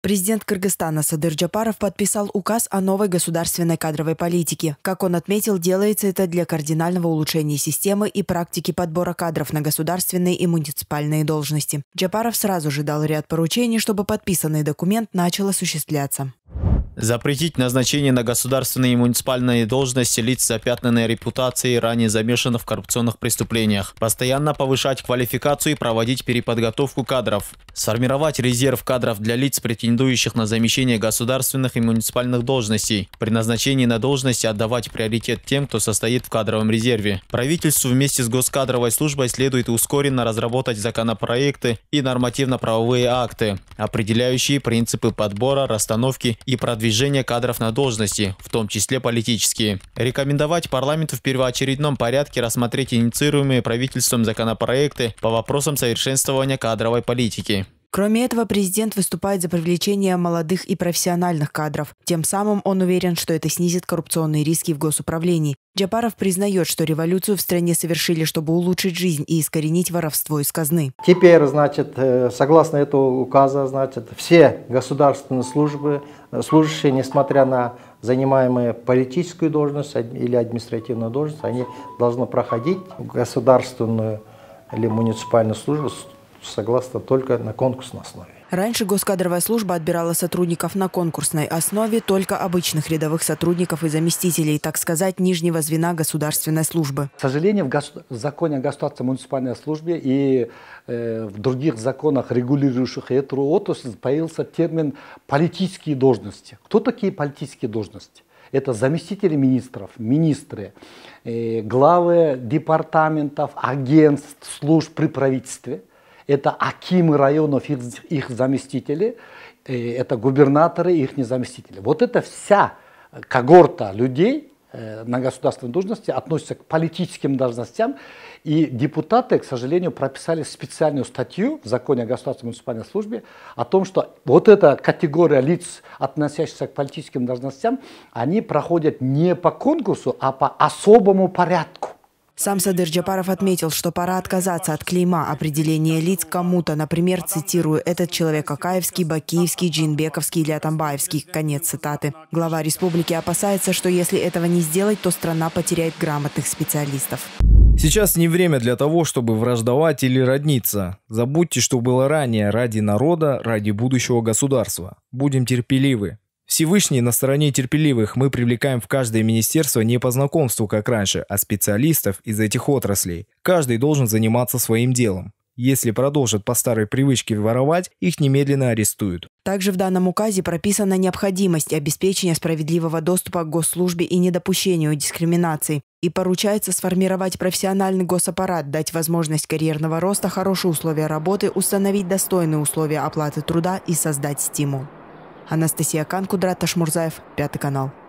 Президент Кыргызстана Садыр Джапаров подписал указ о новой государственной кадровой политике. Как он отметил, делается это для кардинального улучшения системы и практики подбора кадров на государственные и муниципальные должности. Джапаров сразу же дал ряд поручений, чтобы подписанный документ начал осуществляться. Запретить назначение на государственные и муниципальные должности лиц, запятнанной репутацией, ранее замешанных в коррупционных преступлениях. Постоянно повышать квалификацию и проводить переподготовку кадров. Сформировать резерв кадров для лиц, претендующих на замещение государственных и муниципальных должностей. При назначении на должности отдавать приоритет тем, кто состоит в кадровом резерве. Правительству вместе с Госкадровой службой следует ускоренно разработать законопроекты и нормативно-правовые акты, определяющие принципы подбора, расстановки и продвижения кадров на должности, в том числе политические. Рекомендовать парламенту в первоочередном порядке рассмотреть инициируемые правительством законопроекты по вопросам совершенствования кадровой политики. Кроме этого, президент выступает за привлечение молодых и профессиональных кадров. Тем самым он уверен, что это снизит коррупционные риски в госуправлении. Джапаров признает, что революцию в стране совершили, чтобы улучшить жизнь и искоренить воровство из казны. Теперь, согласно этого указа, все государственные службы, служащие, несмотря на занимаемые политическую должность или административную должность, они должны проходить государственную или муниципальную службу согласно только на конкурсной основе. Раньше госкадровая служба отбирала сотрудников на конкурсной основе только обычных рядовых сотрудников и заместителей, так сказать, нижнего звена государственной службы. К сожалению, в законе о государственной муниципальной службе и в других законах, регулирующих эту отрасль, появился термин «политические должности». Кто такие политические должности? Это заместители министров, министры, главы департаментов, агентств, служб при правительстве. Это акимы районов, их заместители, это губернаторы, их заместители. Вот это вся когорта людей на государственной должности относится к политическим должностям. И депутаты, к сожалению, прописали специальную статью в законе о государственной муниципальной службе о том, что вот эта категория лиц, относящихся к политическим должностям, они проходят не по конкурсу, а по особому порядку. Сам Садыр Джапаров отметил, что пора отказаться от клейма определения лиц кому-то. Например, цитирую, «этот человек Акаевский, Бакиевский, Джинбековский или Атамбаевский». Конец цитаты. Глава республики опасается, что если этого не сделать, то страна потеряет грамотных специалистов. Сейчас не время для того, чтобы враждовать или родниться. Забудьте, что было ранее, ради народа, ради будущего государства. Будем терпеливы. Всевышний на стороне терпеливых. Мы привлекаем в каждое министерство не по знакомству, как раньше, а специалистов из этих отраслей. Каждый должен заниматься своим делом. Если продолжат по старой привычке воровать, их немедленно арестуют. Также в данном указе прописана необходимость обеспечения справедливого доступа к госслужбе и недопущению дискриминации. И поручается сформировать профессиональный госаппарат, дать возможность карьерного роста, хорошие условия работы, установить достойные условия оплаты труда и создать стимул. Анастасия Кан, Кудрат Ташмурзаев, 5 канал.